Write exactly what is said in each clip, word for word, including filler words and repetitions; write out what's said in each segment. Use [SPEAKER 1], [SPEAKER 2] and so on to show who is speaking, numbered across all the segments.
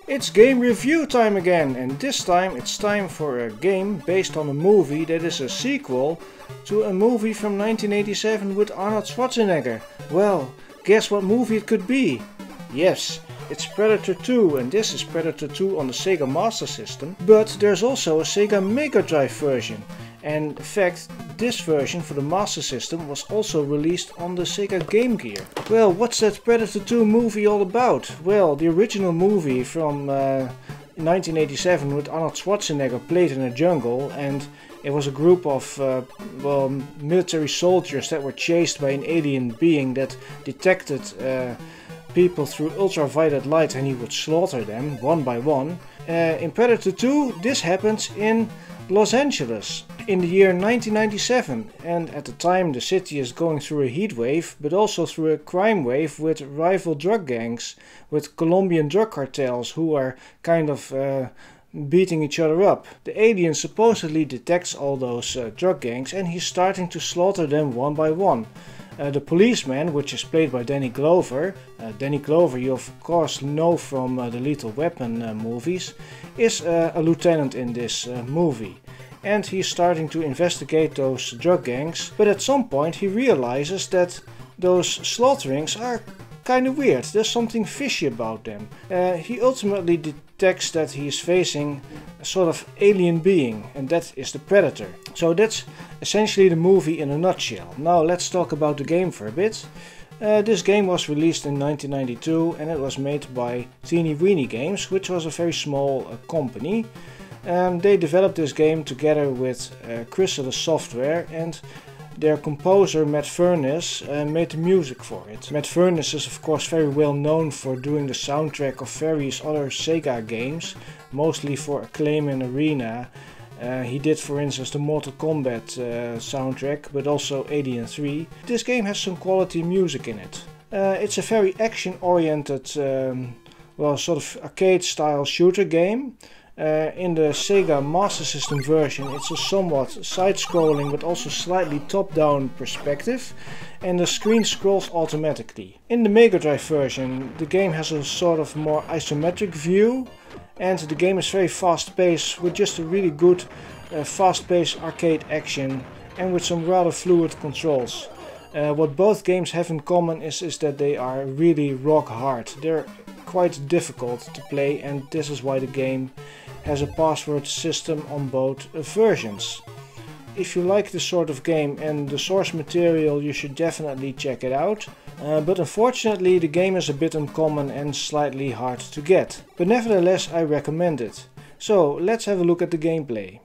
[SPEAKER 1] It's game review time again, and this time it's time for a game based on a movie that is a sequel to a movie from nineteen eighty-seven with Arnold Schwarzenegger. Well, guess what movie it could be? Yes, it's Predator two, and this is Predator two on the Sega Master System, but there's also a Sega Mega Drive version. And in fact, this version for the Master System was also released on the Sega Game Gear. Well, what's that Predator two movie all about? Well, the original movie from uh, nineteen eighty-seven with Arnold Schwarzenegger played in a jungle, and it was a group of uh, well, military soldiers that were chased by an alien being that detected uh, people through ultraviolet light, and he would slaughter them one by one. Uh, in Predator two, this happens in Los Angeles in the year nineteen ninety-seven, and at the time the city is going through a heat wave, but also through a crime wave with rival drug gangs, with Colombian drug cartels who are kind of uh, beating each other up. The alien supposedly detects all those uh, drug gangs, and he's starting to slaughter them one by one. Uh, the policeman, which is played by Danny Glover, uh, Danny Glover you of course know from uh, the Lethal Weapon uh, movies, is uh, a lieutenant in this uh, movie. And he's starting to investigate those drug gangs, but at some point he realizes that those slaughterings are kind of weird. There's something fishy about them. Uh, he ultimately detects that he is facing a sort of alien being, and that is the Predator. So that's essentially the movie in a nutshell. Now let's talk about the game for a bit. Uh, this game was released in nineteen ninety-two, and it was made by Teeny Weeny Games, which was a very small uh, company. Um, they developed this game together with uh, Chrysalis Software, and their composer Matt Furniss uh, made the music for it. Matt Furniss is of course very well known for doing the soundtrack of various other Sega games, mostly for Acclaim and Arena. Uh, he did for instance the Mortal Kombat uh, soundtrack, but also Alien three. This game has some quality music in it. Uh, it's a very action oriented, um, well, sort of arcade style shooter game. Uh, in the Sega Master System version it's a somewhat side-scrolling but also slightly top-down perspective, and the screen scrolls automatically. In the Mega Drive version the game has a sort of more isometric view, and the game is very fast-paced with just a really good uh, fast-paced arcade action and with some rather fluid controls. Uh, what both games have in common is, is that they are really rock hard. They're quite difficult to play, and this is why the game has a password system on both versions. If you like this sort of game and the source material, you should definitely check it out. Uh, but unfortunately the game is a bit uncommon and slightly hard to get. But nevertheless I recommend it. So let's have a look at the gameplay.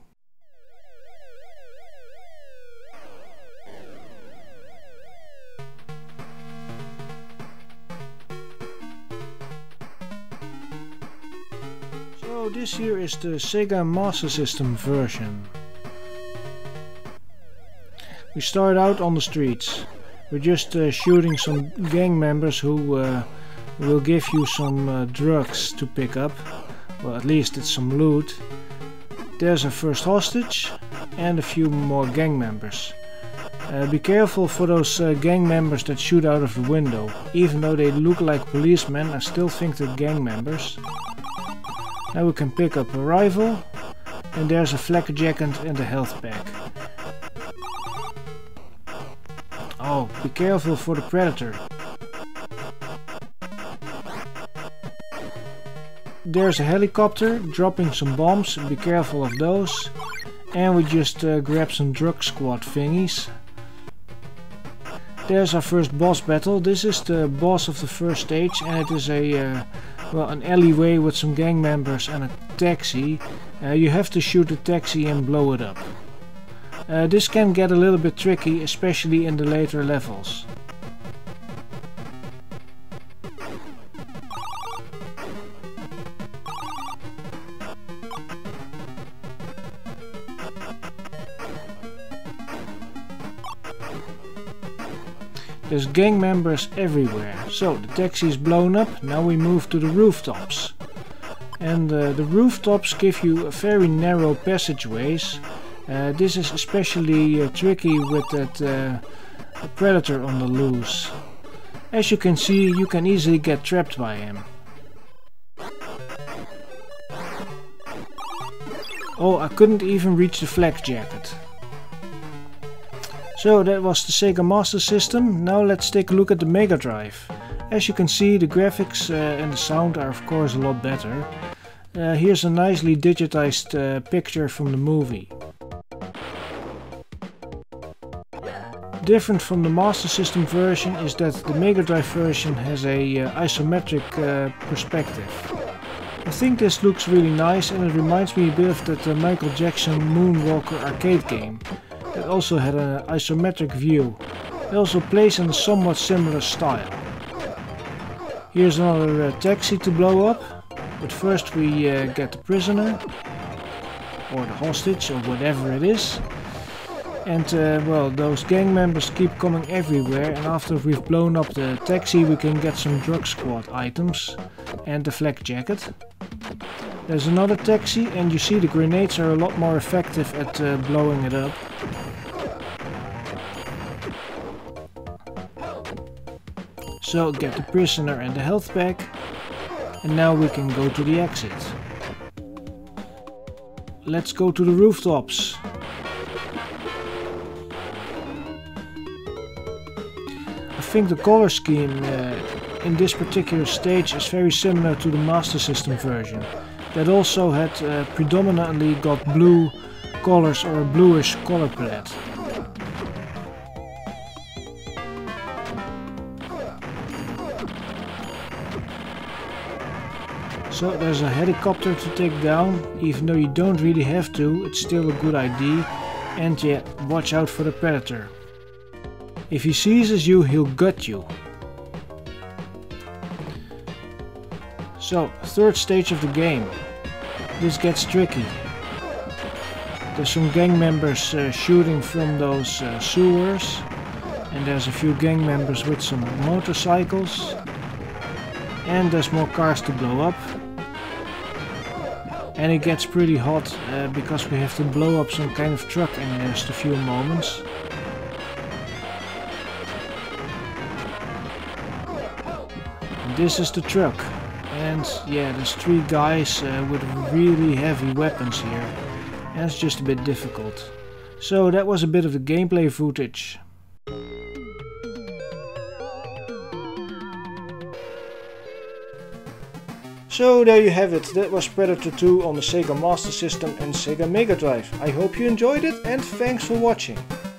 [SPEAKER 1] So this here is the Sega Master System version. We start out on the streets. We're just uh, shooting some gang members who uh, will give you some uh, drugs to pick up. Well, at least it's some loot. There's a first hostage and a few more gang members. Uh, be careful for those uh, gang members that shoot out of the window. Even though they look like policemen, I still think they're gang members. Now we can pick up a rifle, and there's a flak jacket and a health pack. Oh, be careful for the Predator. There's a helicopter dropping some bombs, be careful of those. And we just uh, grab some drug squad thingies. There's our first boss battle. This is the boss of the first stage, and it is a uh, well, an alleyway with some gang members and a taxi. Uh, you have to shoot the taxi and blow it up. Uh, this can get a little bit tricky, especially in the later levels. There's gang members everywhere. So the taxi is blown up, now we move to the rooftops. And uh, the rooftops give you very narrow passageways. Uh, this is especially uh, tricky with that uh, Predator on the loose. As you can see, you can easily get trapped by him. Oh, I couldn't even reach the flak jacket. So that was the Sega Master System. Now let's take a look at the Mega Drive. As you can see, the graphics uh, and the sound are of course a lot better. Uh, here's a nicely digitized uh, picture from the movie. Different from the Master System version is that the Mega Drive version has a uh, isometric uh, perspective. I think this looks really nice, and it reminds me a bit of that uh, Michael Jackson Moonwalker arcade game that also had an isometric view. It also plays in a somewhat similar style. Here's another uh, taxi to blow up, but first we uh, get the prisoner, or the hostage, or whatever it is. And uh, well, those gang members keep coming everywhere, and after we've blown up the taxi we can get some drug squad items and the flak jacket. There's another taxi, and you see the grenades are a lot more effective at uh, blowing it up. So get the prisoner and the health pack, and now we can go to the exit. Let's go to the rooftops. I think the color scheme uh, in this particular stage is very similar to the Master System version. That also had uh, predominantly got blue colors or a bluish color palette. So there's a helicopter to take down. Even though you don't really have to, it's still a good idea. And yeah, watch out for the predator. If he seizes you, he'll gut you. So, third stage of the game. This gets tricky. There's some gang members uh, shooting from those uh, sewers. And there's a few gang members with some motorcycles. And there's more cars to blow up. And it gets pretty hot uh, because we have to blow up some kind of truck in just a few moments. This is the truck, and yeah, there's three guys uh, with really heavy weapons here, and it's just a bit difficult. So that was a bit of the gameplay footage. So there you have it, that was Predator two on the Sega Master System and Sega Mega Drive. I hope you enjoyed it, and thanks for watching.